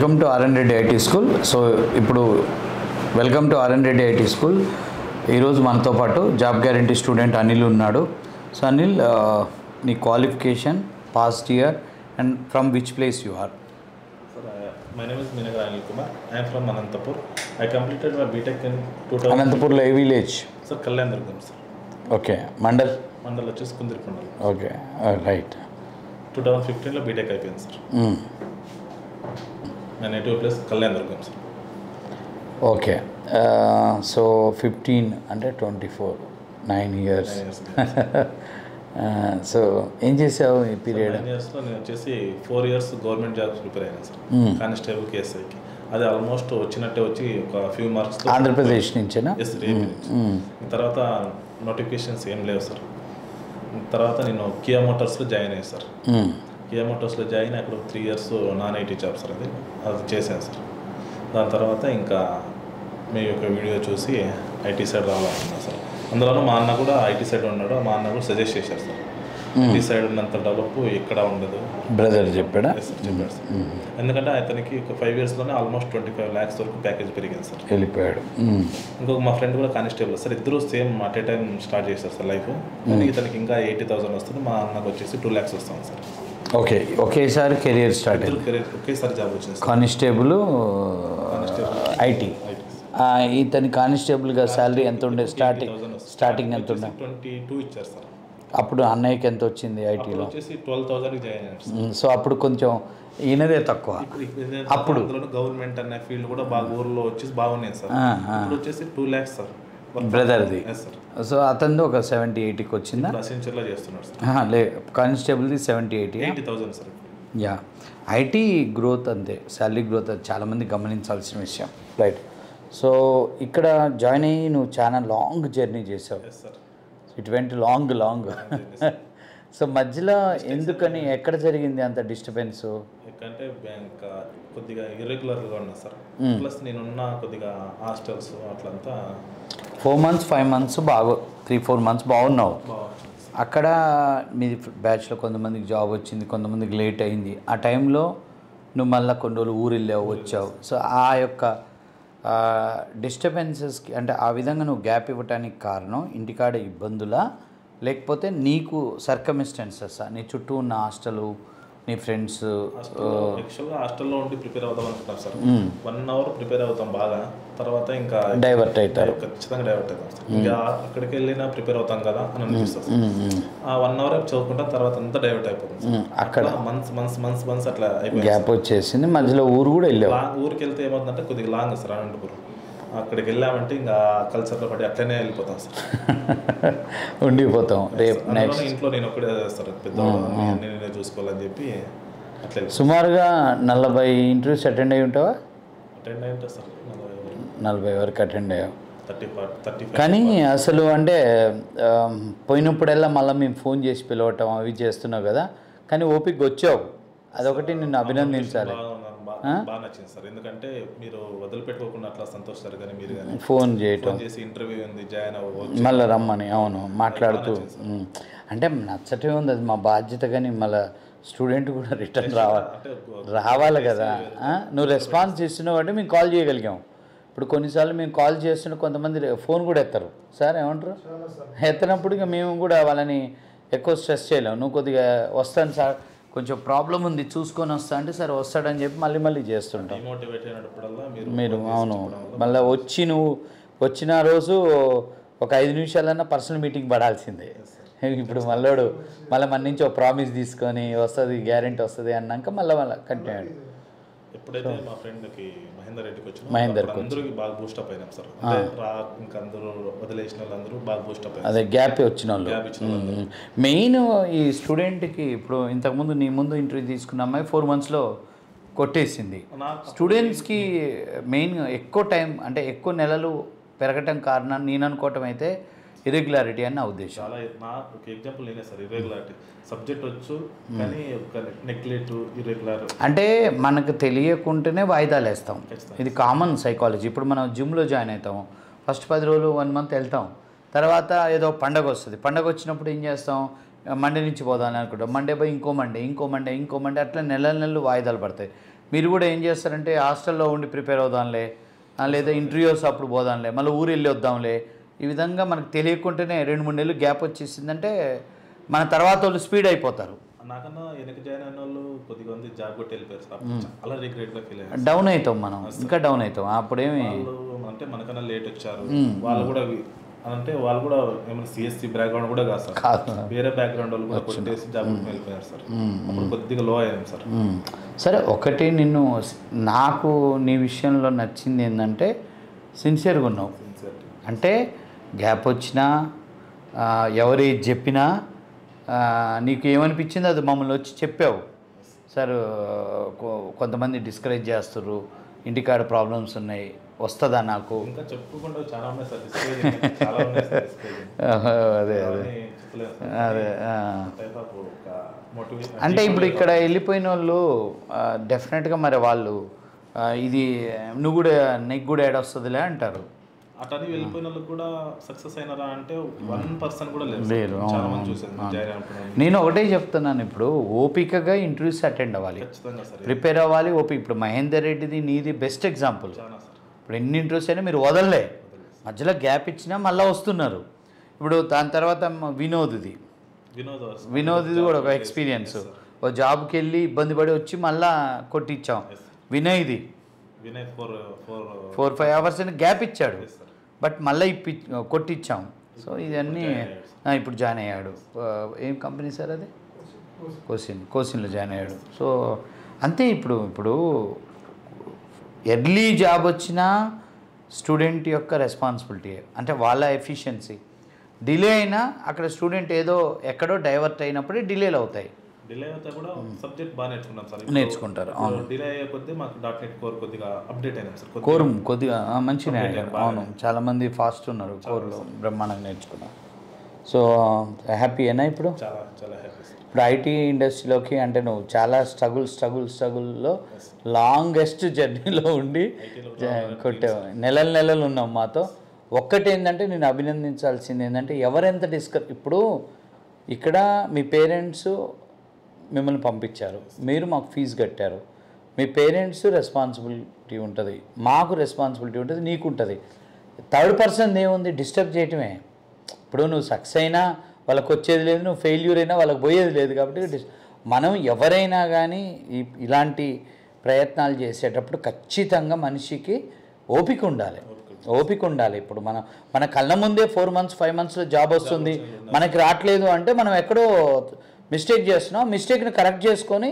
Welcome to RN Reddy IT school. So ఇప్పుడు welcome to RN Reddy IT school. ఈరోజు మనతో పాటు జాబ్ గ్యారంటీ స్టూడెంట్ అనిల్ ఉన్నాడు. సో అనిల్, నీ qualification, past year and from which place you are? My name is Minagar Anil Kumar. I am from Anantapur. I completed my BTech in 2000. అనంతపూర్లో ఏ village? Sir, Kalyandargam, sir. Okay. Mandal? Mandal వచ్చేసి కుందిరికొండలు. Okay, right. 2015లో BTech అయిపోయింది sir. నా native place Kalyandurgam sir. Okay. So 15 అంటే 24, 9 years. So ఏం చేసావు ఈ పీరియడ్? 9 yearsలో నేను వచ్చేసి 4 years గవర్నమెంట్ జాబ్స్ ప్రిపేర్ అయ్యాను సార్. కానిస్టేబుల్ కేఎస్ఐకి. అది ఆల్మోస్ట్ వచ్చినట్టే వచ్చి ఒక ఫ్యూ మార్క్స్. ఆంధ్రప్రదేశ్ నుంచేనా? ఎస్, ఏపీ నుంచి. తర్వాత నోటిఫికేషన్స్ ఏం లేవు సార్. తర్వాత నేను కియా మోటార్స్లో జాయిన్ అయ్యాను సార్. కియా మోటార్స్లో జాయిన్ అక్కడ 3 years non IT job sir. అది చేశాను సార్. దాని తర్వాత ఇంకా మీ యొక్క వీడియో చూసి ఐటీ సైడ్ రావాలనుకున్నాను సార్. అందులోనూ మా అన్న కూడా ఐటీ సైడ్ ఉన్నాడు. మా అన్న కూడా సజెస్ట్ చేశారు సార్. ఐటీ సైడ్ ఉన్నంత డెవలప్ ఎక్కడ ఉండదు. బ్రదర్ చెప్పాడా? చెప్పాడు సార్. ఎందుకంటే అతనికి ఒక 5 yearsలోనే ఆల్మోస్ట్ 25 lakhs వరకు ప్యాకేజ్ పెరిగింది సార్. వెళ్ళిపోయాడు. ఇంకొక మా ఫ్రెండ్ కూడా కానిస్టేబుల్ సార్. ఇద్దరు same at a time start చేశారు సార్ లైఫ్. కానీ ఇతనికి ఇంకా 80,000 వస్తుంది. మా అన్నకు వచ్చేసి 2 lakhs వస్తుంది సార్. ఓకే, ఒకేసారి కెరియర్ స్టార్ట్ అయింది. కెరీర్ ఒకేసారి జాబ్ వచ్చింది సార్. Constable, IT. ఇతని కానిస్టేబుల్గా శాలరీ ఎంత ఉండే? స్టార్టింగ్ ఎంత ఉండే? 22 ఇచ్చారు సార్. అప్పుడు అన్నయ్యకి ఎంత వచ్చింది ఐటీలో? వచ్చేసి 12,000 జాయిన్ అయ్యారు సార్. సో అప్పుడు కొంచెం ఈయనదే తక్కువ. అప్పుడు గవర్నమెంట్ అనే ఫీల్డ్ కూడా బాగా ఊర్లో వచ్చేసి బాగున్నాయి సార్. ఇప్పుడు వచ్చేసి 2 lakhs సార్ బ్రదర్ది. సార్. సో అతనిది ఒక 70-80కి వచ్చిందా? అసెంచర్లో చేస్తున్నాడు సార్. లే, కానిస్టేబుల్ది 70-80. 80,000 సార్. యా, ఐటీ గ్రోత్ అంతే, శాలరీ గ్రోత్ అది చాలామంది గమనించాల్సిన విషయం. రైట్. సో ఇక్కడ జాయిన్ అయ్యి నువ్వు చాలా లాంగ్ జర్నీ చేసావు. Sir it went long. So మధ్యలో ఎందుకని, ఎక్కడ జరిగింది అంత డిస్టర్బెన్స్? ఎందుకంటే బ్యాంక్ కొద్దిగా ఇర్రెగ్యులర్గా ఉన్నా సార్. ప్లస్ నేనున్న కొద్దిగా హాస్టల్స్ అట్లంతా 4 months 5 months బాగా 3-4 months బాగున్నావు. అక్కడ మీది బ్యాచ్లో కొంతమందికి జాబ్ వచ్చింది, కొంతమందికి లేట్ అయింది. ఆ టైంలో నువ్వు మళ్ళీ కొన్ని రోజులు ఊరు వెళ్ళావు, వచ్చావు. సో ఆ యొక్క డిస్టర్బెన్సెస్కి అంటే ఆ విధంగా నువ్వు గ్యాప్ ఇవ్వటానికి కారణం ఇంటికాడ ఇబ్బందులా, లేకపోతే నీకు సర్కమిస్టెన్సెస్, నీ చుట్టూ ఉన్న హాస్టలు, నీ ఫ్రెండ్స్? యాక్చువల్గా హాస్టల్లో ఉండి ప్రిపేర్ అవుదాం అనుకుంటాం సార్. 1 hour ప్రిపేర్ అవుతాం బాగా. తర్వాత ఇంకా డైవర్ట్ అవుతారు. ఖచ్చితంగా డైవర్ట్ అవుతాం సార్. ఇంకా అక్కడికి వెళ్ళినా ప్రిపేర్ అవుతాం కదా అని అనిపిస్తుంది. ఆ 1 hour చదువుకుంటా తర్వాత అంతా డైవర్ట్ అయిపోతుంది. అక్కడ మంత్స్ అట్లా అయిపోయింది. గ్యాప్ వచ్చేసింది. మధ్యలో ఊరు కూడా వెళ్ళావు. ఊరికి వెళ్తే ఏమవుతుందంటే కొద్దిగా లాంగ్ సార్ అనంతపురం. అక్కడికి వెళ్ళామంటే ఇంకా కల్చర్లో పడి అట్లనే వెళ్ళిపోతాం సార్. ఉండిపోతాం. రేపు నెక్స్ట్ ఇంట్లో నేను ఒక్కడే సార్, పెద్ద నేనే చూసుకోవాలని చెప్పి అట్లా. సుమారుగా 40 interviews అటెండ్ అయ్యి ఉంటావా? అటెండ్ అయ్యి ఉంటా సార్. 40 వరకు అటెండ్ అయ్యావు. 35. కానీ అసలు అంటే పోయినప్పుడల్లా మళ్ళీ మేము ఫోన్ చేసి పిలవటం అవి చేస్తున్నావు కదా, కానీ ఓపిక వచ్చావు. అదొకటి నిన్ను అభినందించాలి. బాగా నచ్చింది సార్. ఎందుకంటే మీరు వదిలిపెట్టుకోకుండా అట్లా సంతోష్ సార్ కానీ మీరు కానీ ఫోన్ చేయటం, చేసి ఇంటర్వ్యూ ఉంది జాయిన్ అవ్వచ్చు మళ్ళీ రమ్మని. అవును, మాట్లాడుతూ అంటే నచ్చటే ఉంది, అది మా బాధ్యత. కానీ మళ్ళీ స్టూడెంట్ కూడా రిటర్న్ రావాలి కదా. నువ్వు రెస్పాన్స్ ఇస్తున్నావు అంటే మేము కాల్ చేయగలిగాం. ఇప్పుడు కొన్నిసార్లు మేము కాల్ చేస్తున్న కొంతమంది ఫోన్ కూడా ఎత్తారు. సార్ ఏమంటారు? ఎత్తనప్పుడు ఇక మేము కూడా వాళ్ళని ఎక్కువ స్ట్రెస్ చేయలేము. నువ్వు కొద్దిగా వస్తాను సార్, కొంచెం ప్రాబ్లం ఉంది చూసుకొని వస్తా అంటే సరే వస్తాడని చెప్పి మళ్ళీ చేస్తుంటాం మీరు. అవును, మళ్ళీ నువ్వు వచ్చిన రోజు ఒక 5 నిమిషాలన్నా పర్సనల్ మీటింగ్ పడాల్సిందే. ఇప్పుడు మళ్ళీ మన నుంచి ఒక ప్రామిస్ తీసుకొని వస్తుంది, గ్యారెంటీ వస్తుంది అన్నాక మళ్ళీ కంటిన్యూ అయ్యాడు. ఎప్పుడైతే మా ఫ్రెండ్కి మహేందర్ రెడ్డికి అందరికి బాగా బూస్టప్ అయినాం సార్. ఇంకా అందరూ వదిలేసిన వాళ్ళందరూ బాగా బూస్టప్ అయ్యారు. అదే గ్యాప్ వచ్చిన వాళ్ళు. మెయిన్ ఈ స్టూడెంట్కి ఇప్పుడు ఇంతకుముందు నీ ముందు ఇంటర్వ్యూ తీసుకున్న అమ్మాయి 4 monthsలో కొట్టేసింది. స్టూడెంట్స్కి మెయిన్ ఎక్కువ టైం అంటే ఎక్కువ నెలలు పెరగటం కారణం నేను అనుకోవటం అయితే ఇర్రెగ్యులారిటీ అని నా ఉద్దేశం. చాలా ఒక ఎగ్జాంపుల్ నేనే సార్. ఇర్రెగ్యులారిటీ సబ్జెక్ట్ వచ్చు కానీ నెగ్లెక్ట్, ఇర్రెగ్యులర్ అంటే మనకు తెలియకుంటేనే వాయిదాలు వేస్తాం. ఇది కామన్ సైకాలజీ. ఇప్పుడు మనం జిమ్లో జాయిన్ అవుతాం, ఫస్ట్ 10 రోజులు 1 month వెళ్తాం. తర్వాత ఏదో పండగ వస్తుంది, పండగ వచ్చినప్పుడు ఏం చేస్తాం, మండే నుంచి పోదామని అనుకుంటాం. మండే పోయి ఇంకో మండే అట్లా నెలలు వాయిదాలు పడతాయి. మీరు కూడా ఏం చేస్తారంటే హాస్టల్లో ఉండి ప్రిపేర్ అవుదాంలే, లేదా ఇంటర్వ్యూస్ అప్పుడు పోదాంలే, మళ్ళీ ఊరు వెళ్ళి వద్దాంలే, ఈ విధంగా మనకు తెలియకుండానే 2-3 నెలలు గ్యాప్ వచ్చేసిందంటే మన తర్వాత వాళ్ళు స్పీడ్ అయిపోతారు. నాకన్నా వెనక జాయిన్ అయిన వాళ్ళు కొద్దిగా మంది జాబ్ కొట్టి వెళ్ళిపోయారు సార్. చాలా రిగ్రెట్గా ఫీల్ అయ్యారు. డౌన్ అవుతాం మనం, ఇంకా డౌన్ అవుతాం. అప్పుడేమి వాళ్ళు అంటే మనకన్నా లేట్ వచ్చారు. వాళ్ళు కూడా అంటే వాళ్ళు కూడా ఏమైనా సిఎస్సి బ్యాక్గ్రౌండ్ కూడా కాదు సార్, వేరే బ్యాక్గ్రౌండ్ వాళ్ళు కూడా కొట్టేసి జాబ్ కొట్టి వెళ్ళిపోయారు సార్. అప్పుడు కొద్దిగా లో అయ్యాం సార్. సరే, ఒకటి నాకు నీ విషయంలో నచ్చింది ఏంటంటే సిన్సియర్గా ఉన్నావు. అంటే గ్యాప్ వచ్చినా ఎవరు ఏది చెప్పినా నీకు ఏమనిపించింది అది మమ్మల్ని వచ్చి చెప్పావు. సార్ కొంతమంది డిస్కరేజ్ చేస్తారు, ఇంటికాడ ప్రాబ్లమ్స్ ఉన్నాయి, వస్తుందా నాకు? ఇంకా చెప్పుకుంటూ చాలా ఉన్నాయి సార్, చాలా ఉన్నాయి సార్. అదే అదే అంటే ఇప్పుడు ఇక్కడ వెళ్ళిపోయిన వాళ్ళు డెఫినెట్గా మరి వాళ్ళు ఇది నువ్వు కూడా నీకు కూడా యాడ్ వస్తుందిలే అంటారు. అటని వెళ్ళిపోయిన వాళ్ళు కూడా సక్సెస్ అయినారా అంటే 1% కూడా లేరు. చాలా మంది చూసాను. నేను ఒకటే చెప్తున్నాను, ఇప్పుడు ఓపికగా ఇంటర్వ్యూస్ అటెండ్ అవ్వాలి, ప్రిపేర్ అవ్వాలి. ఓపిక ఇప్పుడు మహేందర్ రెడ్డిది నీది బెస్ట్ ఎగ్జాంపుల్. ఇప్పుడు ఎన్ని ఇంటర్వ్యూస్ అయినా మీరు వదలలే, మధ్యలో గ్యాప్ ఇచ్చినా మళ్ళీ వస్తున్నారు. ఇప్పుడు దాని తర్వాత వినోద్ది కూడా ఒక ఎక్స్పీరియన్స్. ఓ జాబ్కి వెళ్ళి ఇబ్బంది పడి వచ్చి మళ్ళీ కొట్టించాం. వినయ్ 4-5 అవర్స్ అని గ్యాప్ ఇచ్చాడు, బట్ మళ్ళీ కొట్టించాం. సో ఇవన్నీ ఇప్పుడు జాయిన్ అయ్యాడు. ఏం కంపెనీ సార్ అది? కోసిన్లో జాయిన్ అయ్యాడు. సో అంతే. ఇప్పుడు ఎర్లీ జాబ్ వచ్చినా స్టూడెంట్ యొక్క రెస్పాన్సిబిలిటీ, అంటే వాళ్ళ ఎఫిషియన్సీ. డిలే అయినా అక్కడ స్టూడెంట్ ఏదో ఎక్కడో డైవర్ట్ అయినప్పుడే డిలేలు అవుతాయి. డిలే అయితే కూడా సబ్జెక్ట్ బాగా నేర్చుకుంటాం సార్. నేర్చుకుంటారు. అవును. డిలే అయ్యే కొద్దీ మాకు .NET కోర్ కొద్దిగా అప్డేట్ అయినాం సార్. కొద్దిగా మంచిగా అయ్యారు. అవును, చాలామంది ఫాస్ట్ ఉన్నారు కోర్లో, బ్రహ్మాండంగా నేర్చుకున్నారు. సో హ్యాపీ అయినా ఇప్పుడు? చాలా చాలా హ్యాపీ. ఇప్పుడు ఐటీ ఇండస్ట్రీలోకి అంటే నువ్వు చాలా స్ట్రగుల్లో లాంగెస్ట్ జర్నీలో ఉండి కొట్టావు. నెలలు ఉన్నావు మాతో. ఒక్కటేంటంటే నేను అభినందించాల్సింది ఏంటంటే ఎవరెంత ఇప్పుడు ఇక్కడ మీ పేరెంట్స్ మిమ్మల్ని పంపించారు, మీరు మాకు ఫీజు కట్టారు. మీ పేరెంట్స్ రెస్పాన్సిబిలిటీ ఉంటుంది, మాకు రెస్పాన్సిబిలిటీ ఉంటుంది, నీకు ఉంటుంది. థర్డ్ పర్సన్ ఏముంది, డిస్టర్బ్ చేయటమే. ఇప్పుడు నువ్వు సక్సెస్ అయినా వాళ్ళకి వచ్చేది లేదు, నువ్వు ఫెయిల్యూర్ అయినా వాళ్ళకి పోయేది లేదు. కాబట్టి మనం ఎవరైనా కానీ ఇలాంటి ప్రయత్నాలు చేసేటప్పుడు ఖచ్చితంగా మనిషికి ఓపిక ఉండాలి. ఇప్పుడు మన కళ్ళ ముందే 4 months 5 monthsలో జాబ్ వస్తుంది, మనకి రావట్లేదు అంటే మనం ఎక్కడో మిస్టేక్ చేస్తున్నాం. మిస్టేక్ని కరెక్ట్ చేసుకొని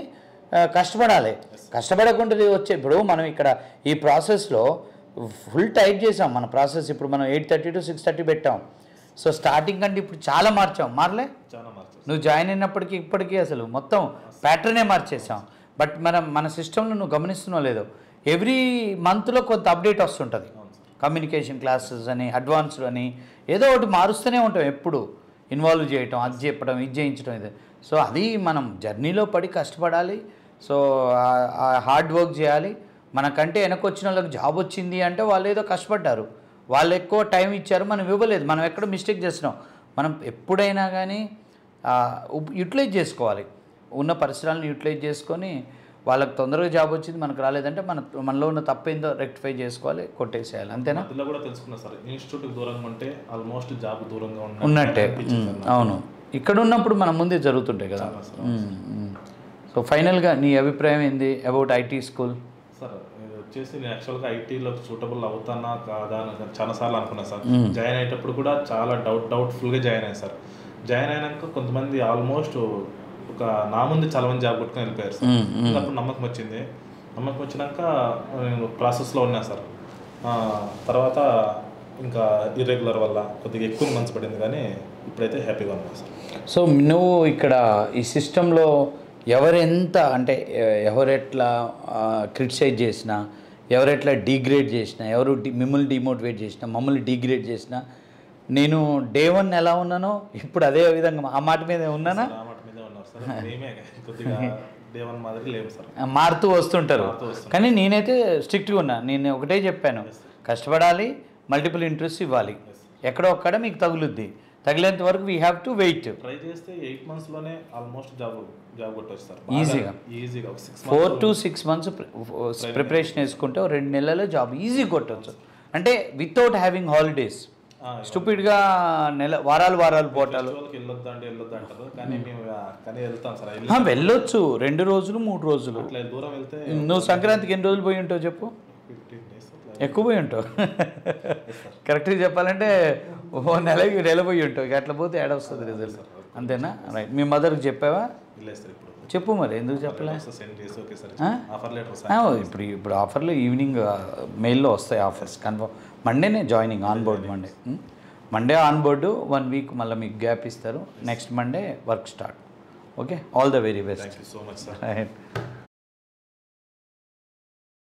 కష్టపడకుండా వచ్చే. ఇప్పుడు మనం ఇక్కడ ఈ ప్రాసెస్లో ఫుల్ టైట్ చేసాం మన ప్రాసెస్. ఇప్పుడు మనం 8:30 to 6:30 పెట్టాం. సో స్టార్టింగ్ కంటే ఇప్పుడు చాలా మారలే? నువ్వు జాయిన్ అయినప్పటికీ ఇప్పటికీ అసలు మొత్తం ప్యాటర్నే మార్చేసాం. బట్ మన సిస్టంలో నువ్వు గమనిస్తున్నావు లేదో, ఎవ్రీ మంత్లో కొంత అప్డేట్ వస్తుంటుంది. కమ్యూనికేషన్ క్లాసెస్ అని, అడ్వాన్స్డ్ అని, ఏదో ఒకటి మారుస్తూనే ఉంటాం. ఎప్పుడు ఇన్వాల్వ్ చేయటం, అది చెప్పడం, ఇది చేయించడం, ఇది. సో అది మనం జర్నీలో పడి కష్టపడాలి. సో హార్డ్ వర్క్ చేయాలి. మనకంటే వెనకొచ్చిన వాళ్ళకి జాబ్ వచ్చింది అంటే వాళ్ళు ఏదో కష్టపడ్డారు, వాళ్ళు ఎక్కువ టైం ఇచ్చారు, మనం ఇవ్వలేదు. మనం ఎక్కడ మిస్టేక్ చేస్తున్నాం. మనం ఎప్పుడైనా కానీ యూటిలైజ్ చేసుకోవాలి, ఉన్న పరిసరాలను యూటిలైజ్ చేసుకొని. వాళ్ళకి తొందరగా జాబ్ వచ్చింది, మనకు రాలేదంటే మనలో ఉన్న తప్పేందో రెక్టిఫై చేసుకోవాలి, కొట్టేసేయాలి. అంతేనా? అందులో కూడా తెలుసుకున్నా సార్, ఇన్స్టిట్యూట్కి దూరంగా ఉంటే ఆల్మోస్ట్ జాబ్ దూరంగా ఉన్నట్టే. అవును, ఇక్కడ ఉన్నప్పుడు మన ముందే జరుగుతుంటాయి కదా. సో ఫైనల్గా నీ అభిప్రాయం ఏంది అబౌట్ ఐటీ స్కూల్? సార్ వచ్చేసి నేను యాక్చువల్గా ఐటీలో సూటబుల్ అవుతానా కాదా అని చాలాసార్లు అనుకున్నాను సార్. జాయిన్ అయ్యేటప్పుడు కూడా చాలా డౌట్ఫుల్గా జాయిన్ అయ్యాను సార్. జాయిన్ అయినాక కొంతమంది ఆల్మోస్ట్ నా ముందు చాలా మంది జాబ్ కొట్టుకుని వెళ్ళిపోయారు సార్. అప్పుడు నమ్మకం వచ్చినాక నేను ప్రాసెస్లో ఉన్నా సార్. తర్వాత ఇంకా ఇర్రెగ్యులర్ వల్ల కొద్దిగా ఎక్కువ మంత్స్ పడింది, కానీ ఇప్పుడైతే హ్యాపీగా ఉన్నా సార్. సో నువ్వు ఇక్కడ ఈ సిస్టంలో ఎవరెట్లా క్రిటిసైజ్ చేసినా, ఎవరెట్లా డిగ్రేడ్ చేసినా, మిమ్మల్ని డిమోటివేట్ చేసినా, మమ్మల్ని డిగ్రేడ్ చేసినా, నేను Day 1 ఎలా ఉన్నానో ఇప్పుడు అదే విధంగా ఆ మాట మీద ఉన్నానా? మారుతూ వస్తుంటారు. కానీ నేనైతే స్ట్రిక్ట్గా ఉన్నా. నేను ఒకటే చెప్పాను, కష్టపడాలి, మల్టిపుల్ ఇంట్రెస్ట్ ఇవ్వాలి, ఎక్కడో ఒక్కడ మీకు తగిలేంత వరకు we have to wait. Try చేస్తే 8 monthsలోనే ఆల్మోస్ట్ జాబ్ కొట్టవచ్చు సార్. ఈజీగా ఒక 6 months 4 to 6 months ప్రిపరేషన్ వేసుకుంటే 2 నెలల్లో జాబ్ ఈజీ కొట్టవచ్చు. అంటే వితౌట్ హ్యావింగ్ హాలిడేస్. స్టూపిడ్గా వారాలు పోటాలు వెళ్ళొద్దు అంటారు, కానీ మేము కానీ వెళ్తాం సార్. వెళ్ళొచ్చు 2 రోజులు 3 రోజులు. అట్లా దూరం వెళ్తే నువ్వు సంక్రాంతికి ఎన్ని రోజులు పోయి ఉంటావు చెప్పు? 15 days ఎక్కువ పోయి ఉంటావు. కరెక్ట్గా చెప్పాలంటే నెల పోయి ఉంటావు. ఇక అట్లా పోతే యాడ్ వస్తుంది రిజల్ట్. అంతేనా? రైట్. మీ మదర్కి చెప్పావా? లేదు సార్. ఇప్పుడు చెప్పు మరి, ఎందుకు చెప్పలే? సెండ్ చేసి ఓకే సార్ ఆఫర్ లెటర్ ఇప్పుడు ఆఫర్లు ఈవినింగ్ మెయిల్లో వస్తాయి ఆఫర్స్. కన్ఫర్మ్ మండేనే joining, on board Monday on board. 1 week మళ్ళీ మీకు గ్యాప్ ఇస్తారు. Next Monday work start. Okay, all the very best. Thank you so much sir. Right.